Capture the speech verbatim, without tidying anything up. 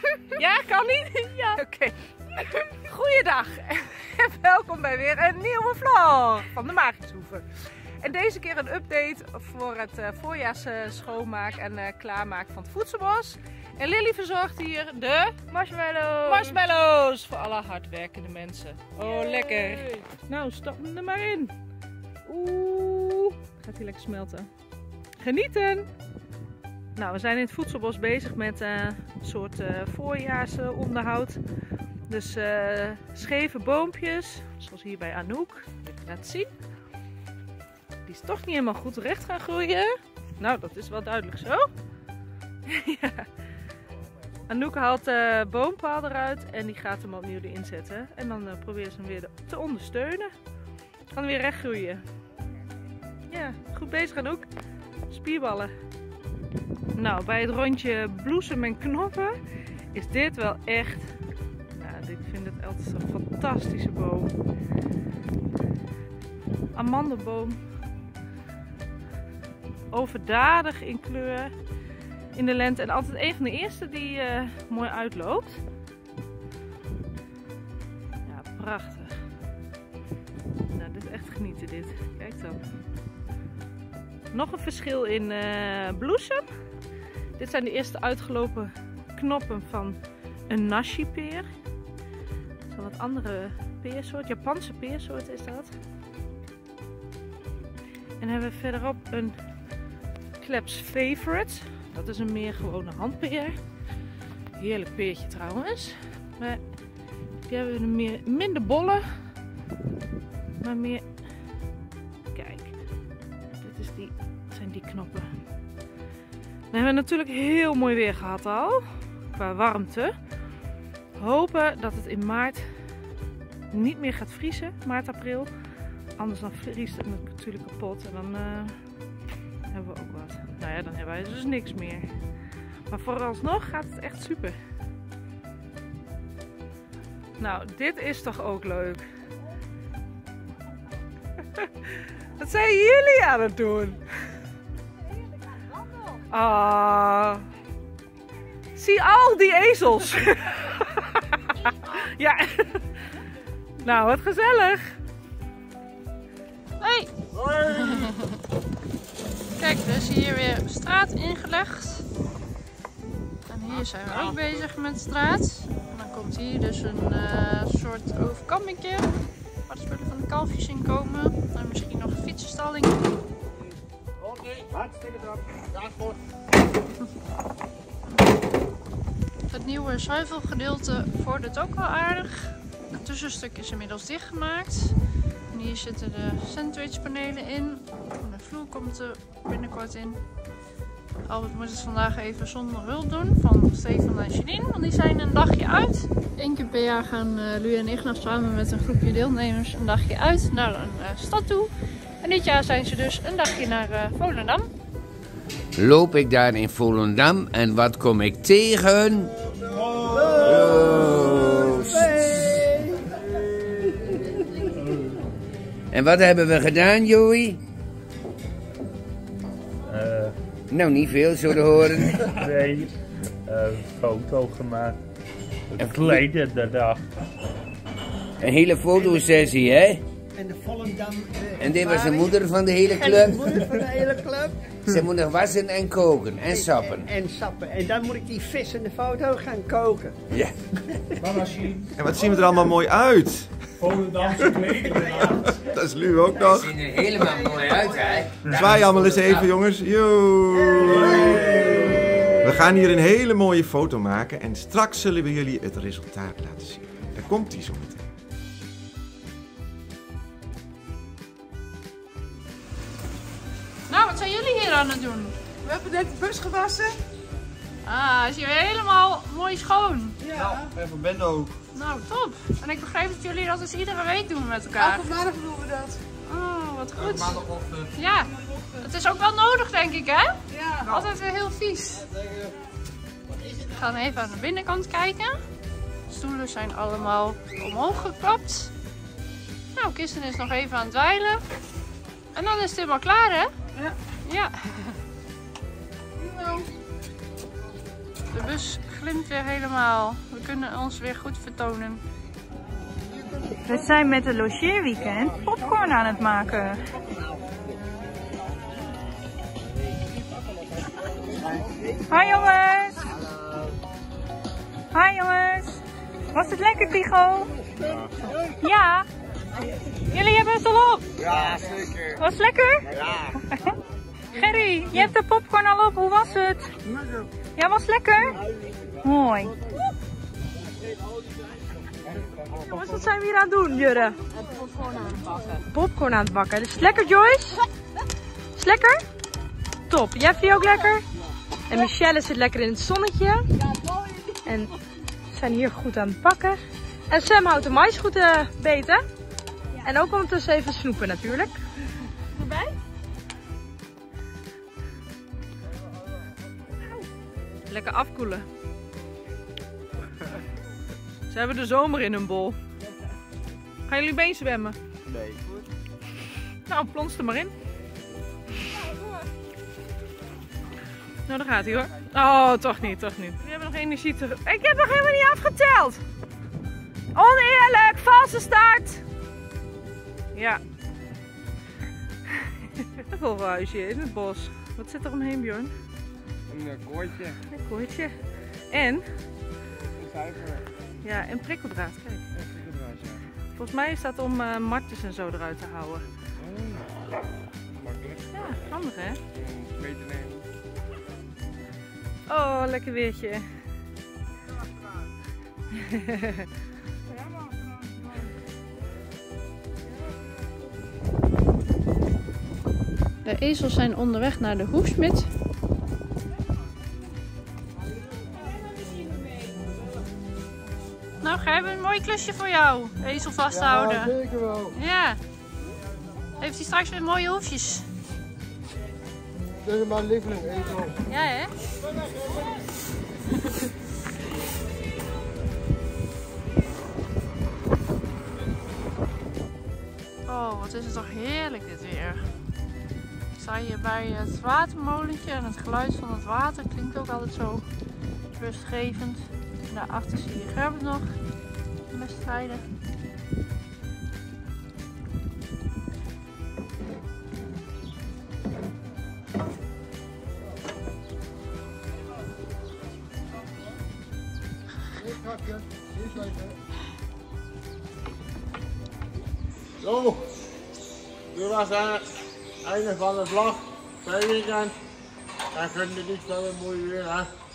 Ja, kan niet? Ja. Oké. Okay. Goeiedag en welkom bij weer een nieuwe vlog van de Maagjeshoeve. En deze keer een update voor het uh, voorjaars uh, schoonmaak en uh, klaarmaak van het voedselbos. En Lily verzorgt hier de marshmallows. marshmallows voor alle hardwerkende mensen. Oh, Yay. Lekker. Nou, stap hem er maar in. Oeh, gaat hij lekker smelten. Genieten! Nou, we zijn in het voedselbos bezig met uh, een soort uh, voorjaarsonderhoud. Dus uh, scheve boompjes, zoals hier bij Anouk. Ik laat het zien. Die is toch niet helemaal goed recht gaan groeien. Nou, dat is wel duidelijk zo. Ja. Anouk haalt de uh, boompaal eruit en die gaat hem opnieuw erin zetten. En dan uh, probeert ze hem weer te ondersteunen. Kan weer recht groeien. Ja, goed bezig Anouk. Spierballen. Nou, bij het rondje bloesem en knoppen is dit wel echt... Nou, ik vind het altijd een fantastische boom. Amandelboom. Overdadig in kleur in de lente. En altijd een van de eerste die uh, mooi uitloopt. Ja, prachtig. Nou, dit is echt genieten dit. Kijk dan. Nog een verschil in uh, bloesem. Dit zijn de eerste uitgelopen knoppen van een nashi-peer. Dat is een wat andere peersoort. Japanse peersoort is dat. En dan hebben we verderop een Klebs Favorite. Dat is een meer gewone handpeer. Heerlijk peertje trouwens. Maar die hebben we meer, minder bollen. Maar meer... Kijk. Dit is die, zijn die knoppen. We hebben natuurlijk heel mooi weer gehad al. Qua warmte. Hopen dat het in maart niet meer gaat vriezen. Maart, april. Anders dan vriest het natuurlijk kapot. En dan uh, hebben we ook wat. Nou ja, dan hebben wij dus niks meer. Maar vooralsnog gaat het echt super. Nou, dit is toch ook leuk. Wat zijn jullie aan het doen? Ah. Zie al die ezels. Ja. Nou, wat gezellig. Hey. Hoi. Kijk, er is hier weer straat ingelegd. En hier zijn we ook bezig met de straat. En dan komt hier dus een uh, soort overkammingje. Waar de spullen van de kalfjes in komen. En misschien nog een fietsenstalling. Oké, hartstikke druk. Daarvoor. Het nieuwe zuivelgedeelte vordert ook wel aardig. Het tussenstuk is inmiddels dichtgemaakt. En hier zitten de sandwichpanelen in. En de vloer komt er binnenkort in. Albert moet het vandaag even zonder hulp doen van Stefan en Janine, want die zijn een dagje uit. Eén keer per jaar gaan uh, Lu en ik nog samen met een groepje deelnemers een dagje uit naar een uh, stad toe. En dit jaar zijn ze dus een dagje naar uh, Volendam. Loop ik daar in Volendam en wat kom ik tegen? Roos. En wat hebben we gedaan, Joey? Uh, nou, niet veel, zo te horen. Nee, uh, foto gemaakt. Het kleden de dag. Een hele fotosessie, hè? En de Volendam. Uh, en dit was de moeder van de hele club? En de moeder van de hele club. Ze moet nog wassen en koken en sappen. En, en, en sappen. En dan moet ik die vis in de foto gaan koken. Ja. En wat zien we er allemaal mooi uit? Volendamse kleding. Dat is Lu ook nog. Ze zien er helemaal mooi uit, hè? Zwaai allemaal eens even, jongens. Yo. We gaan hier een hele mooie foto maken en straks zullen we jullie het resultaat laten zien. Daar komt hij zo meteen. Nou, wat zijn jullie hier aan het doen? We hebben net de bus gewassen. Ah, is hier helemaal mooi schoon. Ja. En van Ben ook. Nou, top. En ik begreep dat jullie dat dus iedere week doen met elkaar. Elke maandag doen we dat. Oh, wat goed. Ja, het is ook wel nodig, denk ik, hè? Ja. Altijd weer heel vies. We gaan even aan de binnenkant kijken. De stoelen zijn allemaal omhoog geklapt. Nou, Kirsten is nog even aan het dweilen. En dan is het helemaal klaar, hè? Ja. Ja. De bus glimt weer helemaal. We kunnen ons weer goed vertonen. We zijn met een logeerweekend popcorn aan het maken. Hoi jongens! Hoi jongens! Was het lekker, Tigo? Ja! Jullie hebben het al op? Ja, zeker. Was het lekker? Ja. Gerry, je hebt de popcorn al op. Hoe was het? Ja, was het lekker? Mooi. Jongens, wat zijn we hier aan het doen, Jurre? Popcorn aan het bakken. Popcorn aan het bakken. Is het lekker, Joyce? Is het lekker? Top. Jeffrey ook lekker? En Michelle zit lekker in het zonnetje. En we zijn hier goed aan het bakken. En Sam houdt de mais goed uh, beet, hè? En ook ondertussen even snoepen natuurlijk. Erbij? Lekker afkoelen. Ze hebben de zomer in hun bol. Gaan jullie been zwemmen? Nee. Nou, plons er maar in. Nou, daar gaat hij hoor. Oh, toch niet, toch niet. We hebben nog energie terug. Ik heb nog helemaal niet afgeteld. Oneerlijk, valse start. Ja. Een volhuisje in het bos. Wat zit er omheen, Bjorn? Een koortje. Een koortje. En? Een zuiver. Ja, en prikkeldraad, kijk. Een prikkeldraad, ja. Volgens mij is dat om uh, martjes en zo eruit te houden. Oh, makkelijk. Ja, handig hè? Om mee te nemen. Oh, lekker weertje. De ezels zijn onderweg naar de hoefsmid. Nou, Ger, hebben we een mooi klusje voor jou. De ezel vasthouden. Ja, zeker wel. Ja. Heeft hij straks weer mooie hoefjes? Dit is mijn lieveling, ezel. Ja, hè? Oh, wat is het toch heerlijk dit weer. Ik sta hier bij het watermolentje en het geluid van het water klinkt ook altijd zo rustgevend. En daarachter zie je Gerbert nog met strijden. Zo, dit was het einde van de vlog. Twee weekend. En vinden we niet zo mooi weer, hè?